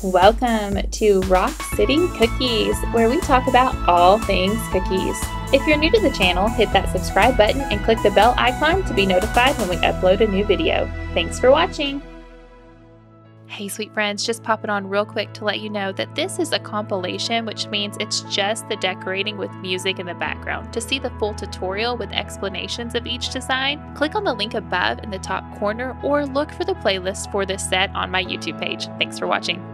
Welcome to Rock City Cookies, where we talk about all things cookies. If you're new to the channel, hit that subscribe button and click the bell icon to be notified when we upload a new video. Thanks for watching! Hey sweet friends, just popping on real quick to let you know that this is a compilation, which means it's just the decorating with music in the background. To see the full tutorial with explanations of each design, click on the link above in the top corner or look for the playlist for this set on my YouTube page. Thanks for watching.